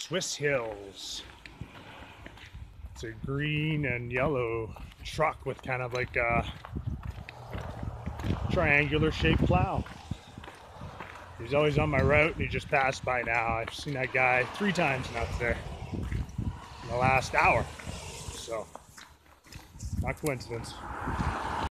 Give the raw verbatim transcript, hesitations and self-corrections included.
Swiss Hills. It's a green and yellow truck with kind of like a triangular shaped plow. He's always on my route and he just passed by now. I've seen that guy three times now today in the last hour. So, not coincidence.